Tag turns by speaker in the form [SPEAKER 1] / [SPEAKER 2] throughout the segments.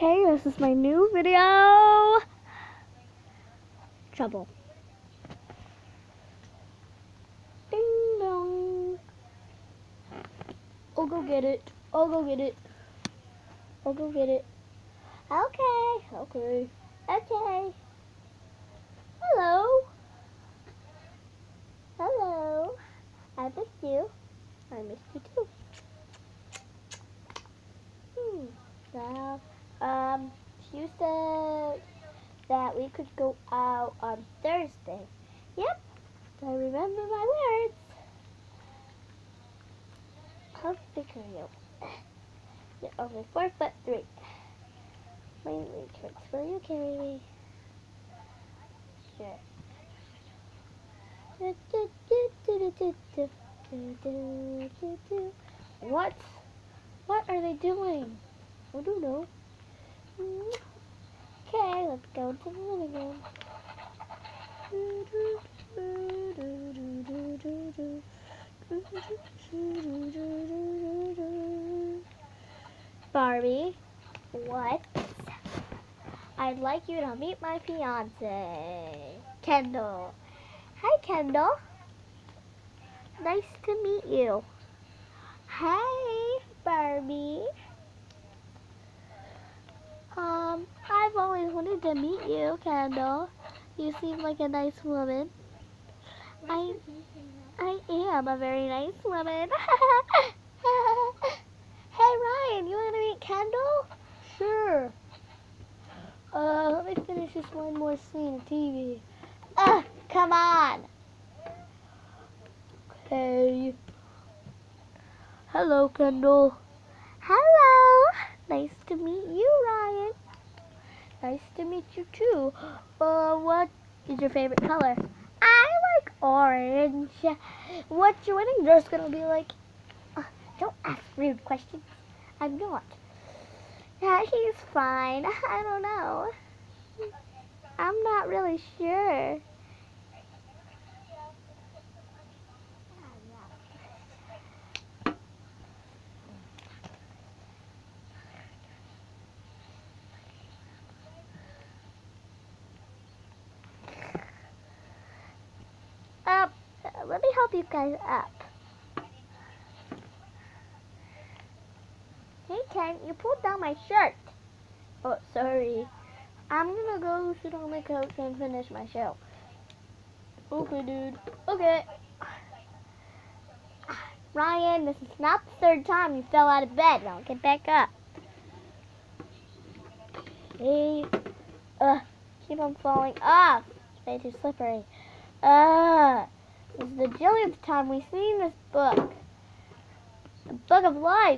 [SPEAKER 1] Okay, this is my new video. Trouble. Ding dong. I'll go get it. I'll go get it. I'll go get it. Okay. Okay. Okay. Hello. Hello. I missed you. I missed you too. Well, you said that we could go out on Thursday. Yep, I remember my words. How big are you? You're only 4'3". My tricks, will you carry me? Sure. What? What are they doing? I don't know. Okay, let's go into the living room. Barbie, what? I'd like you to meet my fiance, Kendall. Hi, Kendall. Nice to meet you. Hey, Barbie. I've always wanted to meet you, Kendall. You seem like a nice woman. I am a very nice woman. Hey, Ryan, you want to meet Kendall? Sure. Let me finish this one more scene of TV. Come on. Okay. Hello, Kendall. Hello. Nice to meet you, Ryan. Nice to meet you too. What is your favorite color? I like orange. What's your wedding dress gonna be like? Don't ask rude questions. I'm not. Yeah, he's fine. I don't know. I'm not really sure. Let me help you guys up. Hey, Ken, you pulled down my shirt. Oh, sorry. I'm gonna go sit on my couch and finish my show. Okay, dude. Okay. Ryan, this is not the third time you fell out of bed. Now get back up. Hey. Keep on falling off. It's way too slippery. This is the jillionth time we've seen this book. The Book of Life.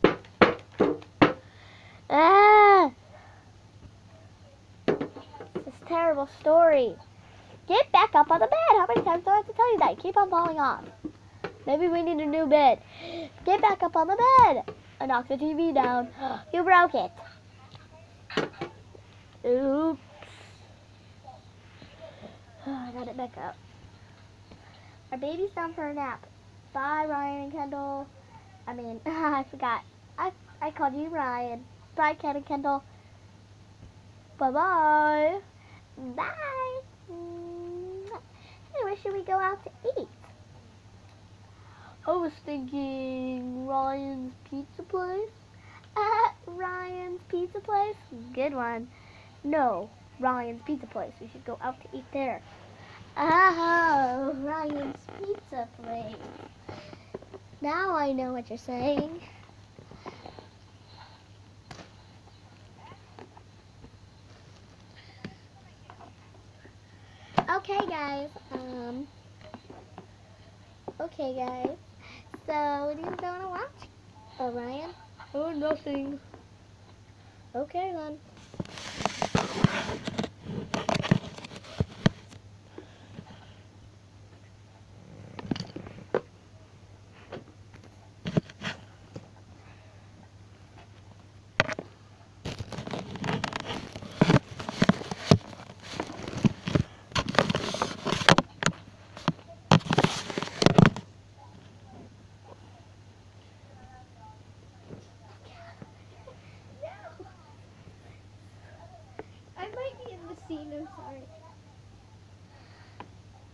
[SPEAKER 1] This terrible story. Get back up on the bed. How many times do I have to tell you that? You keep on falling off. Maybe we need a new bed. Get back up on the bed. I knocked the TV down. You broke it. Oops. I got it back up. Our baby's down for a nap. Bye, Ryan and Kendall. I forgot. I called you Ryan. Bye, Ken and Kendall. Bye-bye. Bye. Anyway, should we go out to eat? I was thinking Ryan's Pizza Place. Ryan's Pizza Place? Good one. No, Ryan's Pizza Place. We should go out to eat there. Oh, Ryan's Pizza Place. Now I know what you're saying. Okay, guys. So, what do you want to watch? Oh, Ryan? Oh, nothing. Okay, then.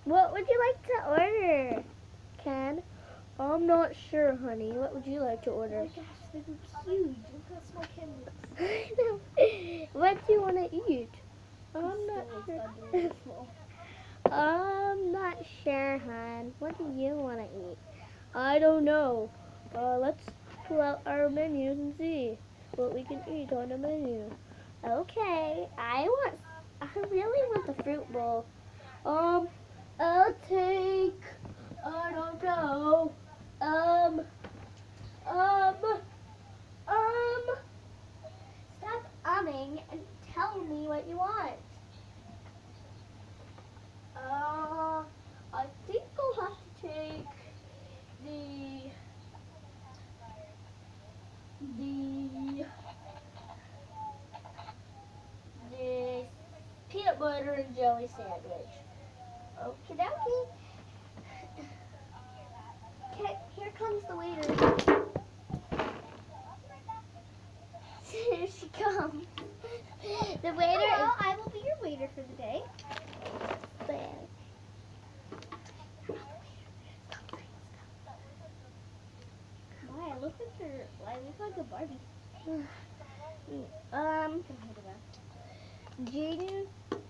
[SPEAKER 1] What would you like to order, Ken? I'm not sure, honey. What would you like to order?
[SPEAKER 2] Oh my gosh, they look huge. Look how small Ken looks.
[SPEAKER 1] I know. What do you want to eat? I'm not sure. I'm not sure, hon. What do you want to eat? I don't know. Let's pull out our menus and see what we can eat on the menu. Okay, I really want the fruit bowl. I'll take, I don't know, stop umming and tell me what you want. I think I'll have to take the peanut butter and jelly sandwich. Okie dokie. Okay, here comes the waiter. Here she comes. The waiter.
[SPEAKER 2] Hello, I will be your waiter for the day. Why? Look at her. I look like a Barbie.
[SPEAKER 1] Jaden.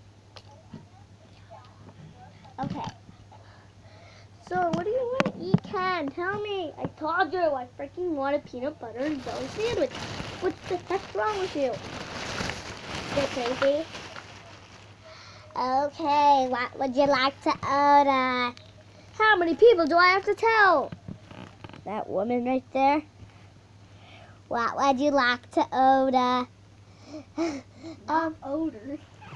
[SPEAKER 1] Okay. So, what do you want to eat, Ken? Tell me. I told you I freaking want a peanut butter and jelly sandwich. What's the heck wrong with you? You're crazy. Okay, what would you like to order? How many people do I have to tell? That woman right there. What would you like to order?
[SPEAKER 2] Odor.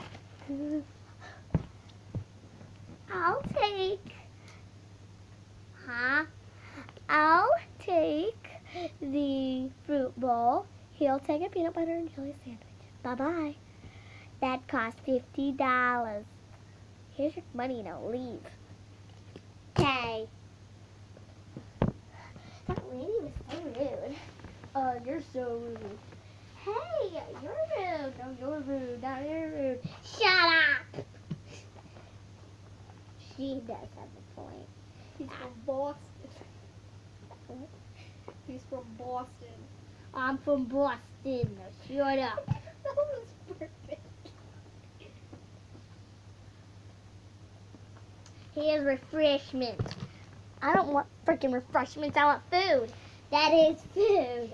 [SPEAKER 1] I'll take the fruit bowl. He'll take a peanut butter and jelly sandwich. Bye-bye. That cost $50. Here's your money, now leave. Okay. That lady was so rude. You're so rude. Hey, you're rude. No, you're rude. Now you're rude. Shut up. She does have a point.
[SPEAKER 2] He's from Boston. He's from Boston.
[SPEAKER 1] I'm from Boston. Now shut up.
[SPEAKER 2] That was perfect.
[SPEAKER 1] Here's refreshments. I don't want freaking refreshments. I want food. That is food.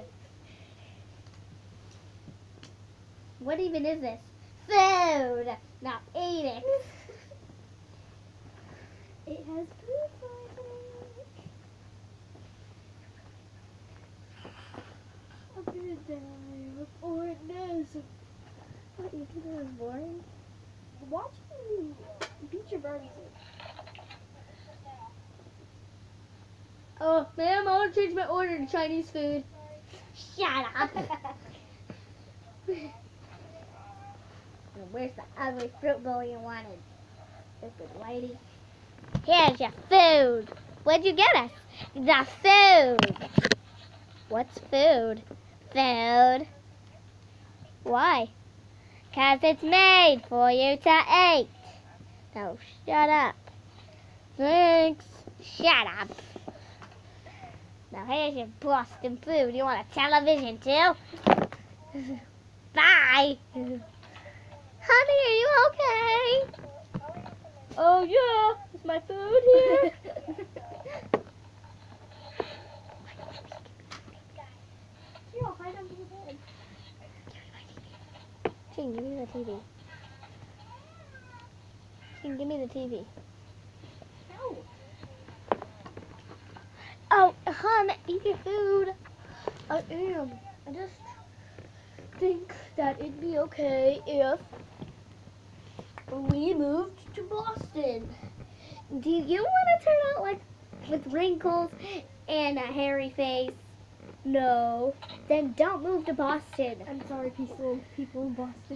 [SPEAKER 1] What even is this? Food. Not eating.
[SPEAKER 2] It has food on it. I'm gonna die before it does.
[SPEAKER 1] What, you think that was boring?
[SPEAKER 2] Watch you beat your Barbies in.
[SPEAKER 1] Oh, ma'am, I want to change my order to Chinese food. Shut up. Where's the ugly fruit bowl you wanted? Stupid lady. Here's your food. What'd you get us? The food. What's food? Food. Why? 'Cause it's made for you to eat. So shut up. Thanks. Shut up. Now here's your Boston food. You want a television too? Bye. Honey, are you okay? Oh yeah, is my food here?
[SPEAKER 2] Here, I'll hide under the bed.
[SPEAKER 1] King, give me the TV. King, give me the TV.
[SPEAKER 2] No.
[SPEAKER 1] Oh, hon, eat your food. I am. I just think that it'd be okay if we moved to Boston. Do you want to turn out like with wrinkles and a hairy face? No. Then don't move to Boston.
[SPEAKER 2] I'm sorry, people in Boston.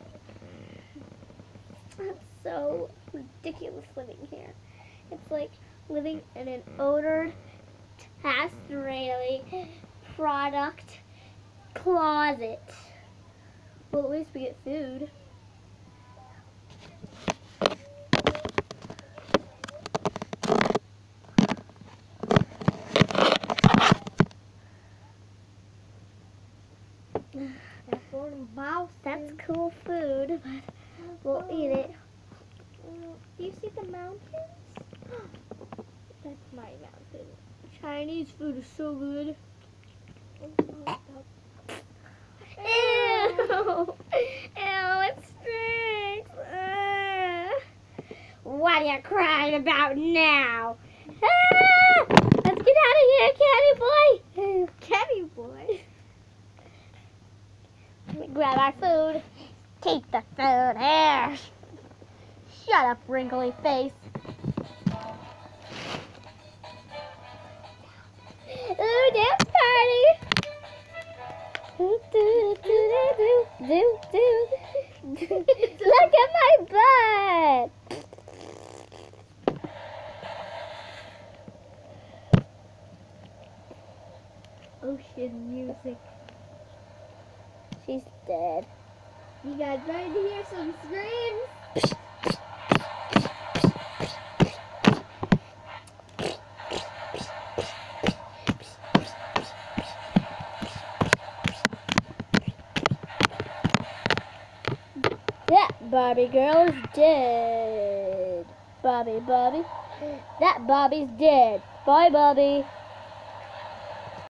[SPEAKER 1] It's so ridiculous living here. It's like living in an odored, castrated product closet. Well, at least we get food. That's cool food, but we'll eat it.
[SPEAKER 2] Do you see the mountains? That's my mountain. Chinese food is so good.
[SPEAKER 1] Ew! Ew, it stinks! What are you crying about now? Ah! Let's get out of here, Kenny boy!
[SPEAKER 2] Kenny boy.
[SPEAKER 1] Let me grab our food. Keep the food here. Shut up, wrinkly face. Ooh, dance party! Do, do, do, do, do, do. Look at my butt!
[SPEAKER 2] Ocean music.
[SPEAKER 1] She's dead.
[SPEAKER 2] You guys ready to hear some screams?
[SPEAKER 1] That Barbie girl is dead. Bobby. That Bobby's dead. Bye, Bobby.